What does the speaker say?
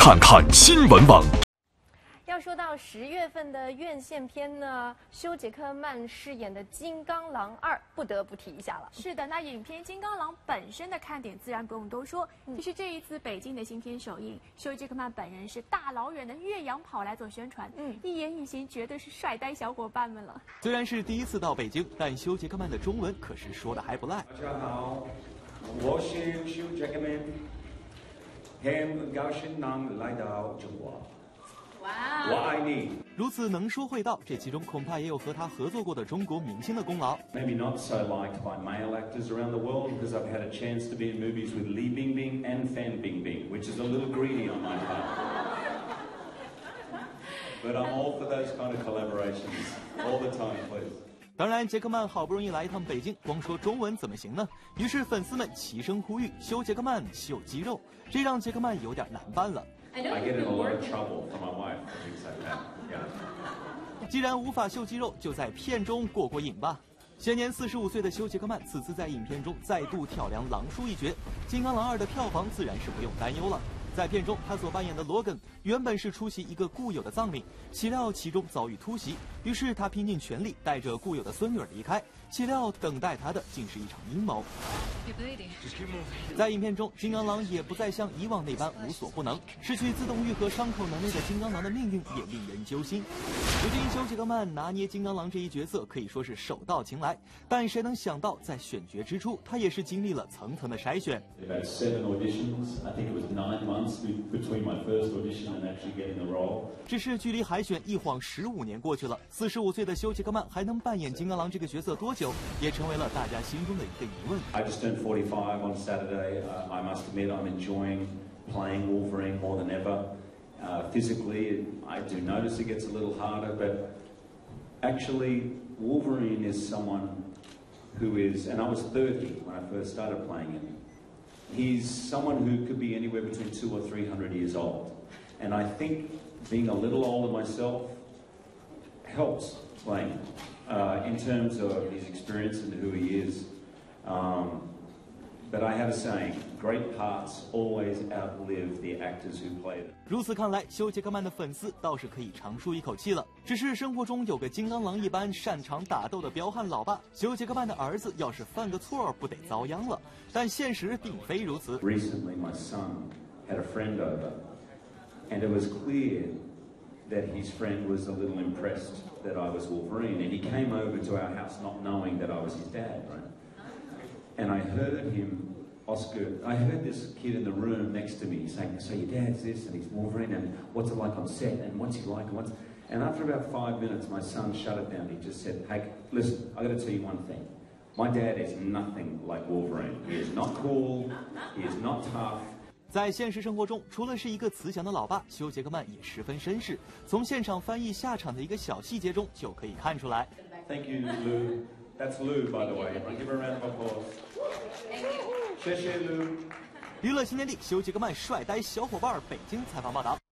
看看新闻网。 要说到10月份的院线片呢，休·杰克曼饰演的《金刚狼2》不得不提一下了。 是的，那影片《金刚狼》本身的看点自然不用多说，就是这一次北京的新片首映，休·杰克曼本人是大老远的岳阳跑来做宣传，一言一行绝对是帅呆小伙伴们了。 虽然是第一次到北京，但休·杰克曼的中文可是说的还不赖。 大家好，我是休·杰克曼，很高兴能来到中国。我爱你。 如此能说会道，这其中恐怕也有和他合作过的中国明星的功劳。 Maybe not so liked by male actors around the world because I've had a chance to be in movies with Li Bingbing and Fan Bingbing, which is a little greedy on my part. But I'm all for those kind of collaborations all the time, please. 当然，杰克曼好不容易来一趟北京，光说中文怎么行呢？于是粉丝们齐声呼吁休·杰克曼秀肌肉，这让杰克曼有点难办了。 I get in a lot of trouble from my wife for things like that. Yeah. 既然无法秀肌肉，就在片中过过瘾吧。现年45岁的休·杰克曼此次在影片中再度挑梁狼叔一角，《金刚狼2》的票房自然是不用担忧了。在片中，他所扮演的罗根原本是出席一个故友的葬礼，岂料其中遭遇突袭，于是他拼尽全力带着故友的孙女儿离开，岂料等待他的竟是一场阴谋。在影片中，金刚狼也不再像以往那般无所不能，失去自动愈合伤口能力的金刚狼的命运也令人揪心。如今休·杰克曼拿捏金刚狼这一角色可以说是手到擒来，但谁能想到在选角之初，他也是经历了层层的筛选。 About 7 auditions. I think it was 9 months between my first audition and actually getting the role. 只是距离海选一晃15年过去了，45岁的休·杰克曼还能扮演金刚狼这个角色多久，也成为了大家心中的一个疑问。 I just turned 45 on Saturday. I must admit I'm enjoying playing Wolverine more than ever. Physically, I do notice it gets a little harder, but actually Wolverine is someone who is, and I was 30 when I first started playing him. He's someone who could be anywhere between 200 or 300 years old. And I think being a little older myself helps playing in terms of his experience and who he is. But I have a saying, great parts always outlive the actors who play them. 如此看来，休·杰克曼的粉丝倒是可以长舒一口气了。只是生活中有个金刚狼一般擅长打斗的彪悍老爸，休·杰克曼的儿子要是犯个错，不得遭殃了。但现实并非如此。 Recently, my son had a friend over, and it was clear that his friend was a little impressed that I was Wolverine, and he came over to our house not knowing that I was his dad, right? And I heard him, I heard this kid in the room next to me saying, so your dad's this, and he's Wolverine, and what's it like on set, and what's he like, and after about 5 minutes, my son shut it down. He just said, hey, listen, I got to tell you one thing. My dad is nothing like Wolverine. He is not cool, he is not tough. 在现实生活中，除了是一个慈祥的老爸，休·杰克曼也十分绅士。从现场翻译下场的一个小细节中就可以看出来。 Thank you, Lou. That's Lou, by the way. Give her a round of applause. 谢谢 Lou. 娱乐新天地，休·杰克曼帅呆小伙伴北京采访报道。